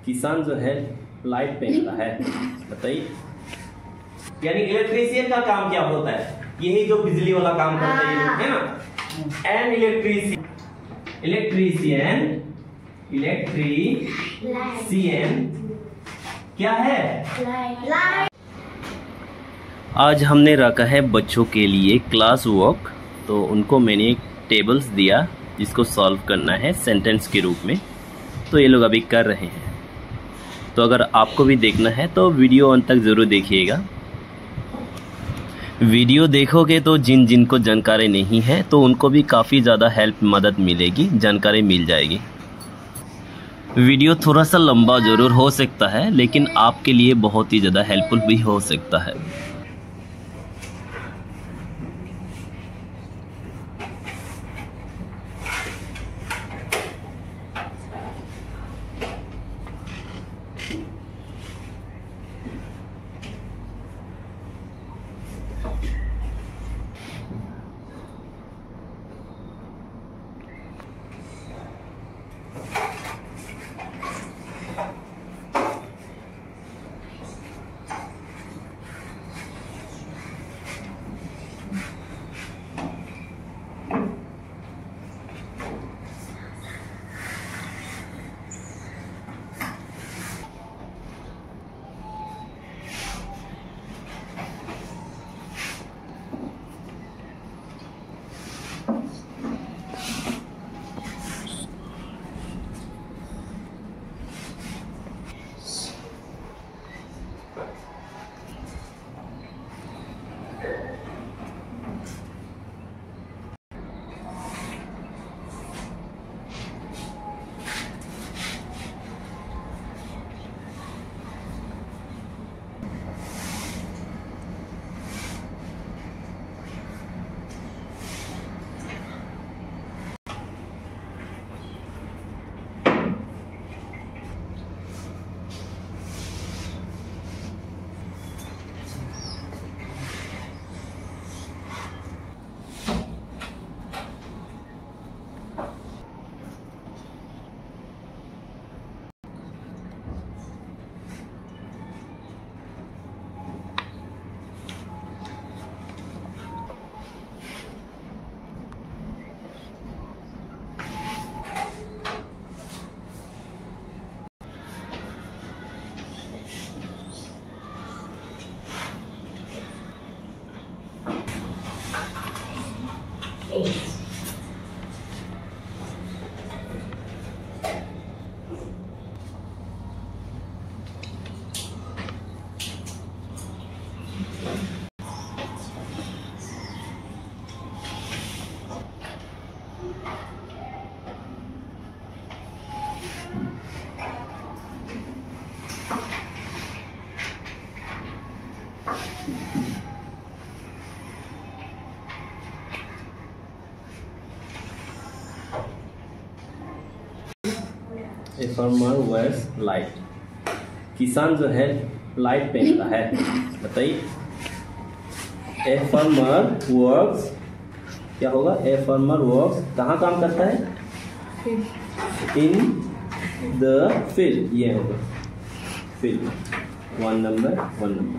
किसान जो है लाइट पहनता है, बताइए। यानी इलेक्ट्रीशियन का काम क्या होता है? यही जो बिजली वाला काम करता है ना। एन इलेक्ट्रीशियन क्या है? लाइट। आज हमने रखा है बच्चों के लिए क्लास वर्क, तो उनको मैंने टेबल्स दिया जिसको सॉल्व करना है सेंटेंस के रूप में, तो ये लोग अभी कर रहे हैं। तो अगर आपको भी देखना है तो वीडियो अंत तक ज़रूर देखिएगा। वीडियो देखोगे तो जिनको जानकारी नहीं है तो उनको भी काफ़ी ज़्यादा हेल्प मदद मिलेगी, जानकारी मिल जाएगी। वीडियो थोड़ा सा लंबा ज़रूर हो सकता है लेकिन आपके लिए बहुत ही ज़्यादा हेल्पफुल भी हो सकता है। A farmer wears light. किसान जो है लाइट पहनता है, बताइए। ए फार्मर वर्क्स क्या होगा? ए फार्मर वर्क्स कहाँ काम करता है? इन द फील्ड, ये होगा फील्ड। 1 नंबर।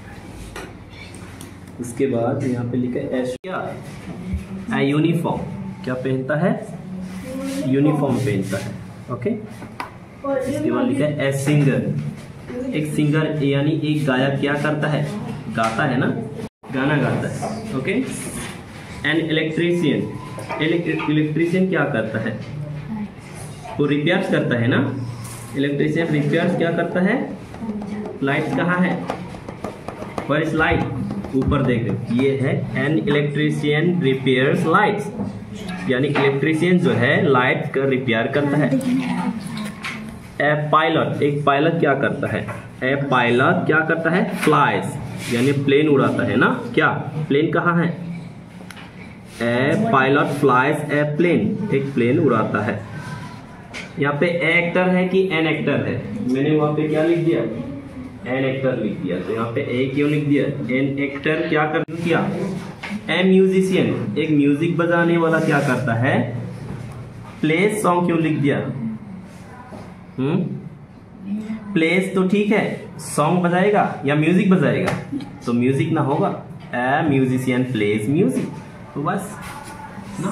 उसके बाद यहाँ पे लिखा है एस क्या है? यूनिफॉर्म क्या पहनता है? यूनिफॉर्म पहनता है, ओके। इसके बाद लिखा है ए सिंगर। एक सिंगर यानी एक गायक क्या करता है? गाता है ना, गाना गाता है, ओके। एन इलेक्ट्रीशियन क्या करता है? वो रिपेयर्स करता है ना। इलेक्ट्रीशियन रिपेयर्स क्या करता है? लाइट्स कहाँ है? Where is light? ऊपर देख रहे, ये है एन इलेक्ट्रीशियन रिपेयर्स लाइट्स, यानी इलेक्ट्रीशियन जो है लाइट का रिपेयर करता है। ए पायलट, एक पायलट क्या करता है? ए पायलट क्या करता है? फ्लाइज, यानी प्लेन उड़ाता है ना। क्या प्लेन कहाँ है? A pilot flies a plane, एक प्लेन उड़ाता है। यहाँ पे ए एक्टर है कि एन एक्टर है? मैंने वहां पे क्या लिख दिया? एन एक्टर लिख दिया। तो यहाँ पे ए क्यों लिख दिया? एन एक्टर क्या कर किया? ए म्यूजिशियन, एक म्यूजिक बजाने वाला क्या करता है? प्ले सॉन्ग क्यों लिख दिया? प्लेस तो ठीक है, सॉन्ग बजाएगा या म्यूजिक बजाएगा? तो म्यूजिक ना होगा, ए म्यूजिशियन प्लेज म्यूजिक, तो बस ना।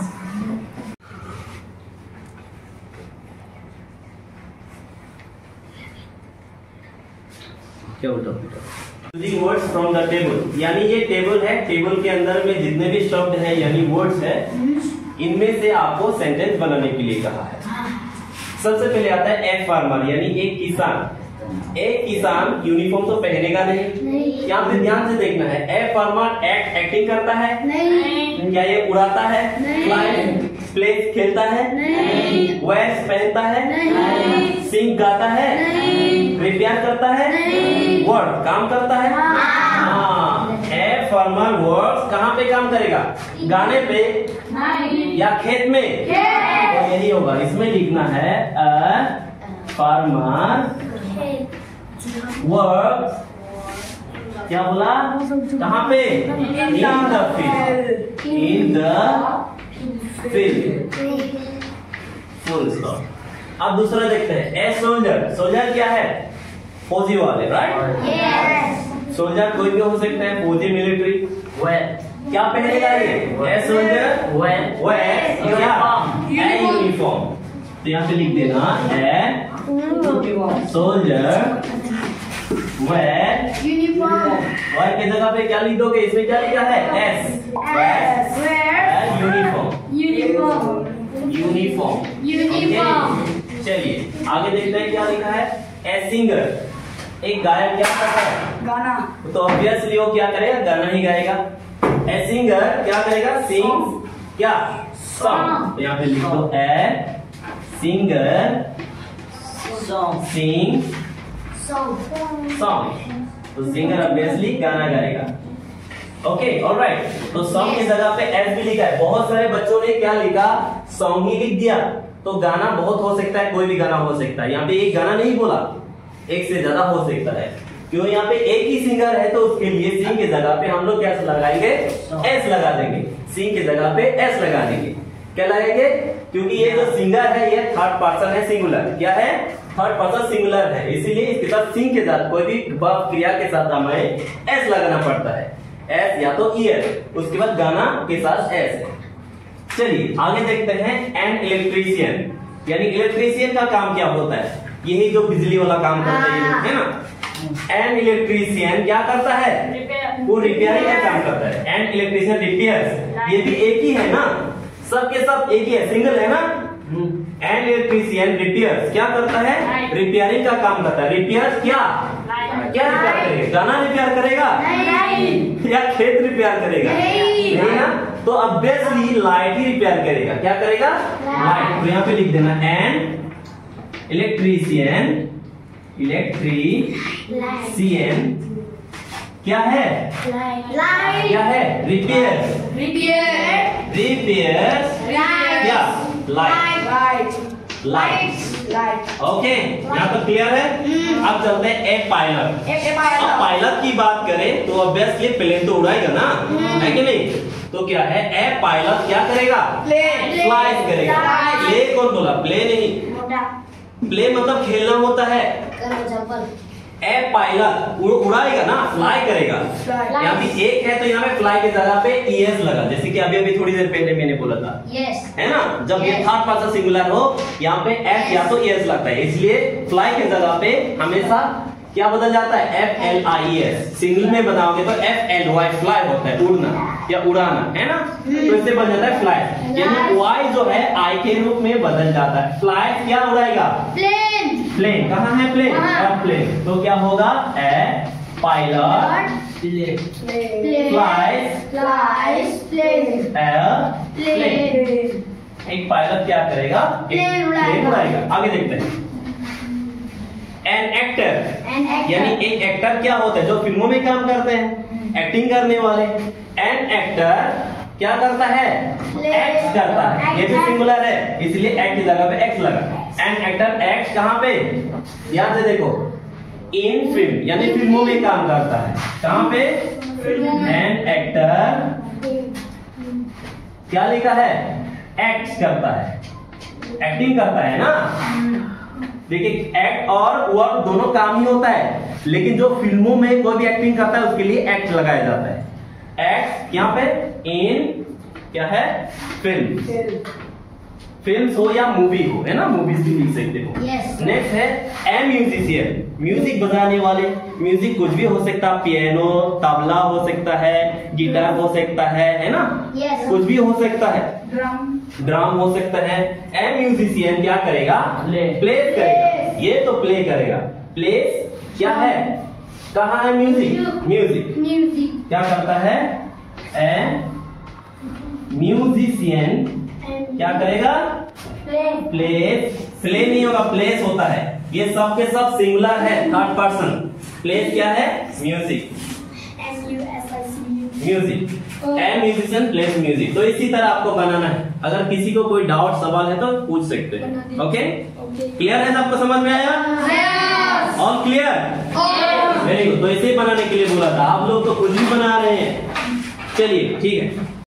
क्या बोलता using words from the table, यानी ये टेबल है, टेबल के अंदर में जितने भी शब्द है यानी वर्ड्स है, इनमें से आपको सेंटेंस बनाने के लिए कहा है। सबसे पहले आता है ए फार्मर, यानी एक किसान। एक किसान यूनिफॉर्म तो पहनेगा नहीं। यहाँ पे ध्यान से देखना है, ए फार्मर एक्टिंग करता है नहीं। क्या ये उड़ाता है नहीं। प्लेस खेलता है नहीं। वेयर्स पहनता है नहीं। सिंग गाता है नहीं। रिपेयर करता है नहीं। वर्क काम करता है हाँ। ए फार्मर वर्क कहाँ पे काम करेगा? गाने पे या खेत में? तो यही होगा, इसमें लिखना है अ फार्मर वर्क, क्या बोला? कहाँ पे? In the field, in the field, full stop. अब दूसरा देखते हैं, ए सोल्जर। सोल्जर क्या है? फौजी वाले, राइट? सोल्जर कोई भी हो सकता है, फौजी, मिलिट्री। क्या पहनेगा ये? A soldier uniform. तो यहाँ पे लिख देना a soldier wear uniform. Wear की जगह पे क्या लिख दोगे? इसमें क्या लिखा है? S uniform. चलिए आगे देखते हैं क्या लिखा है। ए सिंगर, एक गायक क्या करता है? गाना। तो ऑब्वियसली वो क्या करेगा? गाना ही गाएगा। ए सिंगर क्या करेगा? सिंग क्या? सॉन्ग। यहाँ पे लिख दो ए सिंगर सिंग सॉन्ग। तो सिंगर ऑब्वियसली गाना गाएगा। Okay alright. तो सॉन्ग की जगह पे एस भी लिखा है। बहुत सारे बच्चों ने क्या लिखा? सॉन्ग ही लिख दिया। तो गाना बहुत हो सकता है, कोई भी गाना हो सकता है। यहाँ पे एक गाना नहीं बोला, एक से ज्यादा हो सकता है। क्यों? यहाँ पे एक ही सिंगर है, तो उसके लिए सिंग की जगह पे हम लोग क्या लगाएंगे? एस लगा देंगे। सिंग की जगह पे एस लगा देंगे। क्या लगाएंगे? क्योंकि ये जो सिंगर है ये थर्ड पर्सन है, सिंगुलर। क्या है? थर्ड पर्सन सिंगुलर है, इसीलिए इसके साथ सिंग के साथ कोई भी वर्ब क्रिया के साथ हमें एस लगाना पड़ता है। एस या तो ईयर, उसके बाद गाना के साथ एस है। चलिए आगे देखते हैं एन इलेक्ट्रीशियन, यानी इलेक्ट्रीशियन का काम क्या होता है? यही जो बिजली वाला काम करता है ना। एन इलेक्ट्रीशियन क्या करता है? वो रिपेयरिंग का काम करता है। एन इलेक्ट्रीशियन रिपेयर्स, ये भी एक ही है ना, सबके सब एक ही है, सिंगल है ना। एन इलेक्ट्रीशियन रिपेयर्स क्या करता है? रिपेयरिंग का काम करता है। रिपेयर्स क्या क्या रिपेयर करेगा? गाना रिपेयर करेगा या खेत रिपेयर करेगा? नहीं ना। तो ऑब्वियसली लाइट ही रिपेयर करेगा। क्या करेगा? लाइट। तो यहाँ पे लिख देना एन इलेक्ट्रीशियन क्या है? लाइट। क्या है? रिपेयर्स क्या? लाइट। ओके यहाँ तो क्लियर है। अब चलते हैं ए पायलट। अब पायलट की बात करें तो ऑब्वियसली प्लेन तो उड़ाएगा ना, है कि नहीं? तो क्या है? ए पायलट क्या करेगा? फ्लाई करेगा। प्ले कौन बोला? प्ले नहीं, प्ले मतलब खेलना होता है। ए पायलट उड़ाएगा ना, फ्लाई करेगा। यहाँ भी एक है तो यहाँ पे फ्लाई की जगह पे ईएस लगा, जैसे कि अभी अभी थोड़ी देर पहले मैंने बोला था, है ना। जब ये थर्ड पर्सन सिंगुलर हो यहाँ पे एस या तो ईएस लगता है, इसलिए फ्लाई की जगह पे हमेशा क्या बदल जाता है? FLIES। सिंगल में बनाओगे तो FLY फ्लाई होता है, उड़ना या उड़ाना, है ना। तो इससे बन जाता है फ्लाई, यानी Y जो है I के रूप में बदल जाता है। फ्लाई क्या उड़ाएगा? प्लेन। कहाँ है प्लेन? प्लेन। तो क्या होगा? A pilot flies plane. एक पायलट क्या करेगा? प्लेन उड़ाएगा। आगे देखते हैं एन एक्टर, यानी एक एक्टर क्या होता है? जो फिल्मों में काम करते हैं, एक्टिंग करने वाले। एन एक्टर क्या करता है? एक्ट करता है। ये भी सिंगुलर है, इसलिए एक्ट की जगह पे एक्स लगा। एन एक्टर एक्ट कहाँ पे? ध्यान से देखो, इन फिल्म, यानी फिल्मों में काम करता है। कहाँ पे? एन एक्टर क्या लिखा है? एक्ट करता है, एक्टिंग करता है ना। देखिए एक्ट और वर्क दोनों काम ही होता है, लेकिन जो फिल्मों में कोई भी एक्टिंग करता है उसके लिए एक्ट लगाया जाता है। एक्ट यहाँ पे इन क्या है फिल्म, फिल्म हो या मूवी हो, है ना, मूवीज भी लिख सकते हो। नेक्स्ट है ए म्यूजिशियन, म्यूजिक बजाने वाले। म्यूजिक कुछ भी हो सकता है, पियानो, तबला हो सकता है, गिटार हो सकता है ना, कुछ भी हो सकता है, ड्रम हो सकता है। ए म्यूजिशियन क्या करेगा, प्ले करेगा, ये तो प्ले करेगा। प्लेस क्या है, कहाँ है म्यूजिक, म्यूजिक क्या करता है, ए म्यूजिशियन क्या करेगा, प्लेस, प्ले नहीं होगा, प्लेस होता है, ये सब के सब सिंगुलर है, थर्ड पर्सन। प्लेस क्या है, music, music, a musician plays music. तो इसी तरह आपको बनाना है, अगर किसी को कोई डाउट सवाल है तो पूछ सकते हैं। ओके, क्लियर है, आपको समझ में आया, ऑल क्लियर, वेरी गुड। तो इसे बनाने के लिए बोला था, आप लोग तो कुछ भी बना रहे हैं। चलिए ठीक है।